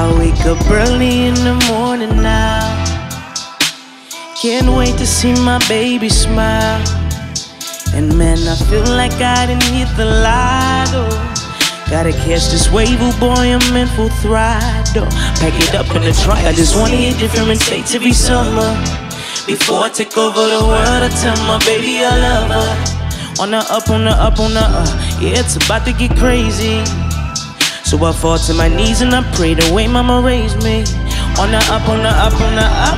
I wake up early in the morning now. Can't wait to see my baby smile. And man, I feel like I didn't hit the lotto. Gotta catch this wave, oh boy, I'm in full throttle. Pack it up in the trunk, I just wanna hit different states every summer. Before I take over the world, I tell my baby I love her. On the up, on the up, on the up, yeah, it's about to get crazy. So I fall to my knees and I pray the way mama raised me. On the up, on the up, on the up.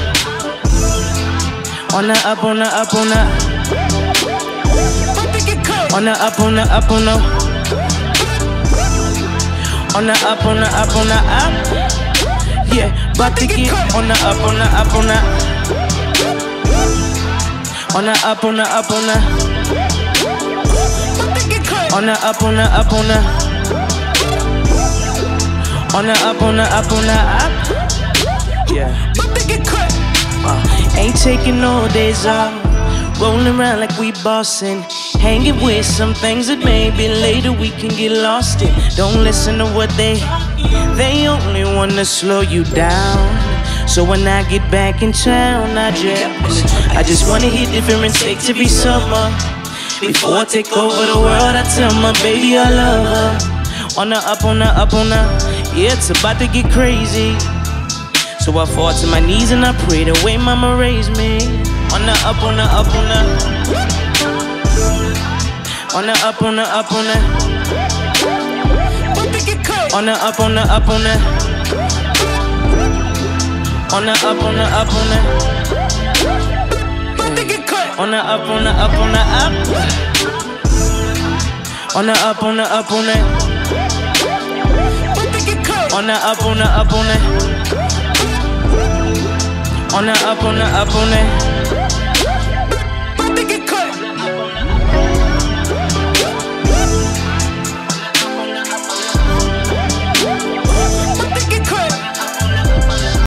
On the up, on the up, on the up. On the up, on the up, on the up. On the up, on the up, on the up. Yeah, about to get on the up, on the up, on the up. On the up, on the up, on the up. On the up, on the up, on the up. On the up, on the up, on the up. Yeah. Ain't taking no days off. Rolling around like we bossin'. Hanging with some things that maybe later we can get lost in. Don't listen to what they only wanna slow you down. So when I get back in town, I just wanna hit different states every summer. Before I take over the world, I tell my baby I love her. On the up, on the up, on the up. Yeah, it's about to get crazy. So I fall to my knees and I pray the way mama raised me. On the up, on the up, on the up. On the up, on the up, on the up. On the up, on the up, on the up. On the up, on the up, on the up. On the up, on the up, on the up. On the up, on the up, on the up. On the up, on the up, on the up. On the up, on the up, on the up.